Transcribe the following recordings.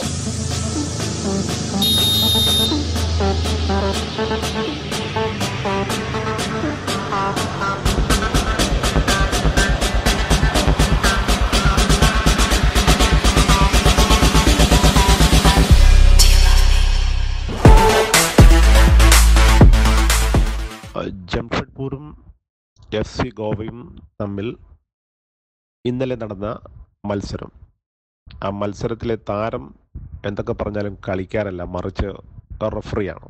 ജംഷഡ്പൂരും FC ഗോവയും തമ്മിൽ ഇന്നലെ നടന്ന മത്സരം. ആ മത്സരത്തിലെ താരം എന്തൊക്കെ പറഞ്ഞാലും കളിക്കാരല്ല, മറിച്ച് റഫറിയാണ്.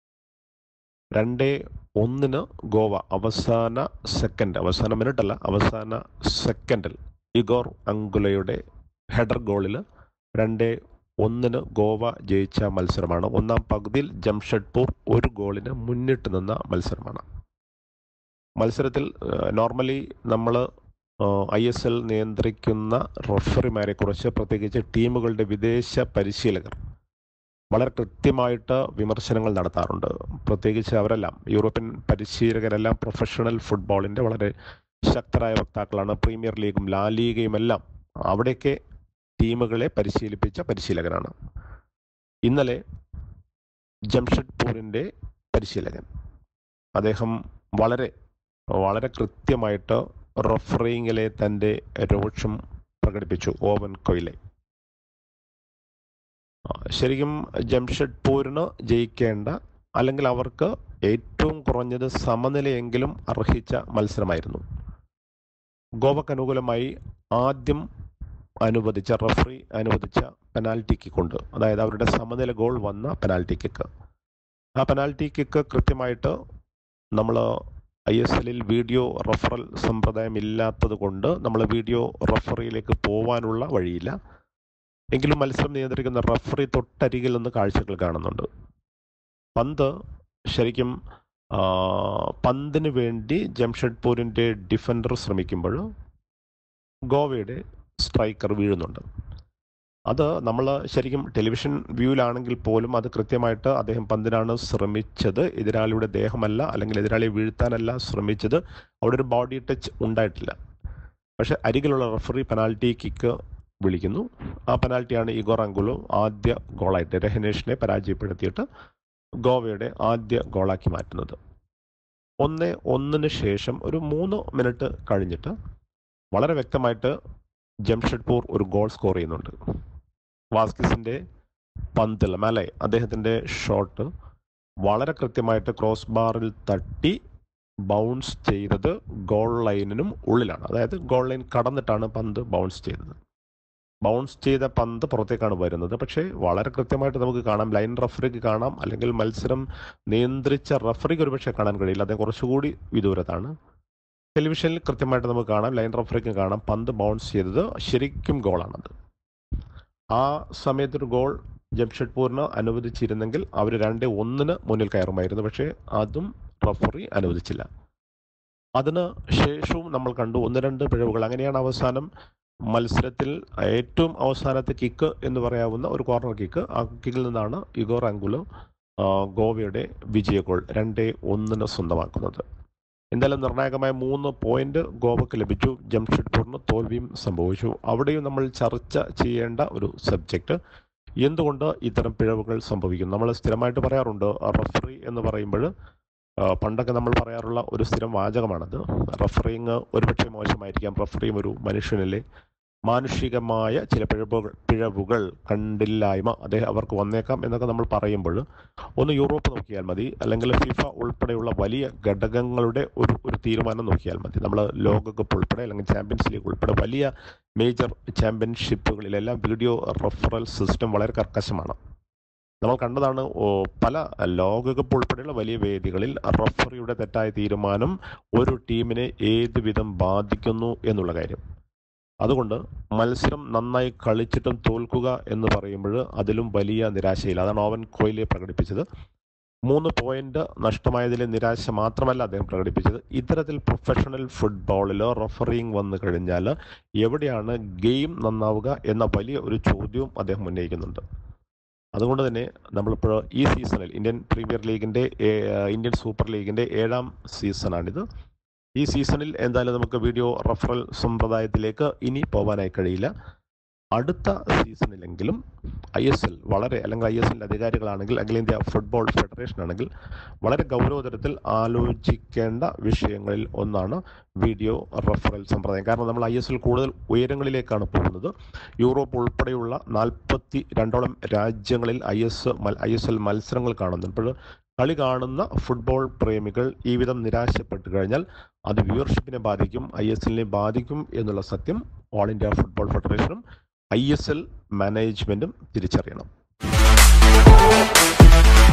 2-1 ഗോവ അവസാന മിനിറ്റല്ല, അവസാന സെക്കൻഡിൽ ഇഗോർ അങ്കുലയുടെ ഹെഡർ ഗോളിൽ 2-1 ഗോവ ജയിച്ച മത്സരമാണ്. ഒന്നാം പകുതിയിൽ ജംഷഡ്പൂർ 1 ഗോളിന് മുന്നിട്ട് നിന്ന മത്സരമാണ്. മത്സരത്തിൽ നോർമലി നമ്മൾ ISL നിയന്ത്രിക്കുന്ന റഫറിമാരെ കുറിച്ച്, പ്രത്യേകിച്ച് ടീമുകളുടെ വിദേശ പരിശീലകർ വളരെ കൃത്യമായിട്ട് വിമർശനങ്ങൾ നടത്താറുണ്ട്. പ്രത്യേകിച്ച് അവരെല്ലാം, യൂറോപ്യൻ പരിശീലകരെല്ലാം പ്രൊഫഷണൽ ഫുട്ബോളിൻ്റെ വളരെ ശക്തരായ വക്താക്കളാണ്. പ്രീമിയർ ലീഗും ലാ ലീഗയും എല്ലാം അവിടേക്ക് ടീമുകളെ പരിശീലിപ്പിച്ച പരിശീലകരാണ്. ഇന്നലെ ജംഷഡ്പൂരിൻ്റെ പരിശീലകൻ, അദ്ദേഹം വളരെ വളരെ കൃത്യമായിട്ട് റഫറിങ്ങിലെ തൻ്റെ രോഷം പ്രകടിപ്പിച്ചു. ഓവൻ കൊയ്ലെ ശരിക്കും ജംഷഡ്പൂരിന് ജയിക്കേണ്ട, അല്ലെങ്കിൽ അവർക്ക് ഏറ്റവും കുറഞ്ഞത് സമനിലയെങ്കിലും അർഹിച്ച മത്സരമായിരുന്നു. ഗോവക്ക് അനുകൂലമായി ആദ്യം റഫറി അനുവദിച്ച പെനാൽറ്റി കിക്ക് ഉണ്ട്. അതായത് അവരുടെ സമനില ഗോൾ വന്ന പെനാൽറ്റി കിക്ക്. ആ പെനാൽറ്റി കിക്ക് കൃത്യമായിട്ട് നമ്മൾ ISL വീഡിയോ റഫറൽ സമ്പ്രദായം ഇല്ലാത്തത് കൊണ്ട് നമ്മൾ വീഡിയോ റഫറിയിലേക്ക് പോവാനുള്ള വഴിയില്ല. എങ്കിലും മത്സരം നിയന്ത്രിക്കുന്ന റഫറി തൊട്ടരികിൽ നിന്ന് കാഴ്ചകൾ കാണുന്നുണ്ട്. ശരിക്കും പന്തിന് വേണ്ടി ജംഷഡ്പൂരിൻ്റെ ഡിഫൻഡർ ശ്രമിക്കുമ്പോൾ ഗോവയുടെ സ്ട്രൈക്കർ വീഴുന്നുണ്ട്. അത് നമ്മൾ ശരിക്കും ടെലിവിഷൻ വ്യൂവിലാണെങ്കിൽ പോലും അത് കൃത്യമായിട്ട് അദ്ദേഹം പന്തിനാണ് ശ്രമിച്ചത്, എതിരാളിയുടെ ദേഹമല്ല, അല്ലെങ്കിൽ എതിരാളിയെ വീഴ്ത്താനല്ല ശ്രമിച്ചത്. അവിടെ ഒരു ബോഡി ടച്ച് ഉണ്ടായിട്ടില്ല. പക്ഷെ അരികിലുള്ള റഫറി പെനാൽറ്റി കിക്ക് വിളിക്കുന്നു. ആ പെനാൽറ്റിയാണ് ഇഗോർ അങ്കുലോ ആദ്യ ഗോളായിട്ട് രഹനേഷിനെ പരാജയപ്പെടുത്തിയിട്ട് ഗോവയുടെ ആദ്യ ഗോളാക്കി മാറ്റുന്നത്. 1-1 ശേഷം ഒരു 3 മിനിറ്റ് കഴിഞ്ഞിട്ട് വളരെ വ്യക്തമായിട്ട് ജംഷഡ്പൂർ ഒരു ഗോൾ സ്കോർ ചെയ്യുന്നുണ്ട്. വാസ്കിസിൻ്റെ പന്തിൽ അദ്ദേഹത്തിൻ്റെ ഷോട്ട് വളരെ കൃത്യമായിട്ട് ക്രോസ് ബാറിൽ തട്ടി ബൗൺസ് ചെയ്തത് ഗോൾ ലൈനിനും ഉള്ളിലാണ്. അതായത് ഗോൾ ലൈൻ കടന്നിട്ടാണ് പന്ത് ബൗൺസ് ചെയ്തത്. ബൗൺസ് ചെയ്ത പന്ത് പുറത്തേക്കാണ് വരുന്നത്. പക്ഷേ വളരെ കൃത്യമായിട്ട് നമുക്ക് കാണാം, ലൈൻ റഫറിക്ക് കാണാം, അല്ലെങ്കിൽ മത്സരം നിയന്ത്രിച്ച റഫറിക്ക് ഒരുപക്ഷെ കാണാൻ കഴിയില്ല, അദ്ദേഹം കുറച്ചുകൂടി വിദൂരത്താണ്. ടെലിവിഷനിൽ കൃത്യമായിട്ട് നമുക്ക് കാണാം, ലൈൻ റഫറിക്ക് കാണാം, പന്ത് ബൗൺസ് ചെയ്തത് ശരിക്കും ഗോളാണത്. ആ സമയത്തൊരു ഗോൾ ജംഷഡ്പൂരിന് അനുവദിച്ചിരുന്നെങ്കിൽ അവർ 2-1 മുന്നിൽ കയറുമായിരുന്നു. പക്ഷേ അതും റഫറി അനുവദിച്ചില്ല. അതിന് ശേഷവും നമ്മൾ കണ്ടു 1-2 പിഴവുകൾ. അങ്ങനെയാണ് അവസാനം മത്സരത്തിൽ ഏറ്റവും അവസാനത്തെ കിക്ക് എന്ന് പറയാവുന്ന ഒരു കോർണർ കിക്ക്, ആ കിക്കിൽ നിന്നാണ് ഇഗോർ അങ്കുലോ ഗോവയുടെ വിജയ ഗോൾ 2-1 സ്വന്തമാക്കുന്നത്. എന്തായാലും നിർണായകമായ 3 പോയിന്റ് ഗോവക്ക് ലഭിച്ചു. ജംഷഡ്പൂരിന് തോൽവിയും സംഭവിച്ചു. അവിടെയും നമ്മൾ ചർച്ച ചെയ്യേണ്ട ഒരു സബ്ജക്റ്റ്, എന്തുകൊണ്ട് ഇത്തരം പിഴവുകൾ സംഭവിക്കും. നമ്മൾ സ്ഥിരമായിട്ട് പറയാറുണ്ട്, റഫറി എന്ന് പറയുമ്പോൾ പണ്ടൊക്കെ നമ്മൾ പറയാറുള്ള ഒരു സ്ഥിരം വാചകമാണത്. റഫറിങ് ഒരുപക്ഷെ മോശമായിരിക്കാം, റഫറിയും ഒരു മനുഷ്യനല്ലേ, മാനുഷികമായ ചില പിഴവുകൾ കണ്ടില്ലായ്മ അവർക്ക് വന്നേക്കാം എന്നൊക്കെ നമ്മൾ പറയുമ്പോൾ ഒന്ന് യൂറോപ്പ് നോക്കിയാൽ മതി, അല്ലെങ്കിൽ ഫിഫ ഉൾപ്പെടെയുള്ള വലിയ ഘടകങ്ങളുടെ ഒരു തീരുമാനം നോക്കിയാൽ മതി. നമ്മൾ ലോകകപ്പ് ഉൾപ്പെടെ, അല്ലെങ്കിൽ ചാമ്പ്യൻസ് ലീഗ് ഉൾപ്പെടെ വലിയ മേജർ ചാമ്പ്യൻഷിപ്പുകളിലെല്ലാം വീഡിയോ റഫറൽ സിസ്റ്റം വളരെ കർക്കശമാണ്. നമ്മൾ കണ്ടതാണ് പല ലോകകപ്പ് ഉൾപ്പെടെയുള്ള വലിയ വേദികളിൽ റഫറിയുടെ തെറ്റായ തീരുമാനം ഒരു ടീമിനെ ഏത് വിധം ബാധിക്കുന്നു എന്നുള്ള കാര്യം. അതുകൊണ്ട് മത്സരം നന്നായി കളിച്ചിട്ടും തോൽക്കുക എന്ന് പറയുമ്പോൾ അതിലും വലിയ നിരാശയില്ല. അതാണ് ഓവൻ കൊയ്ലെ പ്രകടിപ്പിച്ചത്. 3 പോയിന്റ് നഷ്ടമായതിലെ നിരാശ മാത്രമല്ല അദ്ദേഹം പ്രകടിപ്പിച്ചത്, ഇത്തരത്തിൽ പ്രൊഫഷണൽ ഫുട്ബോളിൽ റഫറിങ് വന്നു കഴിഞ്ഞാൽ എവിടെയാണ് ഗെയിം നന്നാവുക എന്ന വലിയ ഒരു ചോദ്യവും അദ്ദേഹം ഉന്നയിക്കുന്നുണ്ട്. അതുകൊണ്ട് തന്നെ നമ്മളിപ്പോൾ ഈ സീസണിൽ ഇന്ത്യൻ സൂപ്പർ ലീഗിൻ്റെ 7ാം സീസണാണിത്. ഈ സീസണിൽ എന്തായാലും നമുക്ക് വീഡിയോ റഫറൽ സമ്പ്രദായത്തിലേക്ക് ഇനി പോകാനായി കഴിയില്ല. അടുത്ത സീസണിലെങ്കിലും ISL അല്ലെങ്കിൽ ISL അധികാരികളാണെങ്കിൽ അഖിലേന്ത്യാ ഫുട്ബോൾ ഫെഡറേഷൻ ആണെങ്കിൽ വളരെ ഗൗരവതരത്തിൽ ആലോചിക്കേണ്ട വിഷയങ്ങളിൽ ഒന്നാണ് വീഡിയോ റഫറൽ സമ്പ്രദായം. കാരണം നമ്മൾ ISL കൂടുതൽ ഉയരങ്ങളിലേക്കാണ് പോകുന്നത്. യൂറോപ്പ് ഉൾപ്പെടെയുള്ള 42ഓളം രാജ്യങ്ങളിൽ ISL മത്സരങ്ങൾ കാണുന്നുണ്ട്. ഇപ്പോൾ കളി കാണുന്ന ഫുട്ബോൾ പ്രേമികൾ ഈ വിധം നിരാശപ്പെട്ടു കഴിഞ്ഞാൽ അത് വ്യൂവർഷിപ്പിനെ ബാധിക്കും, ISLനെ ബാധിക്കും എന്നുള്ള സത്യം ഓൾ ഇന്ത്യ ഫുട്ബോൾ ഫെഡറേഷനും ISL മാനേജ്മെൻറ്റും തിരിച്ചറിയണം.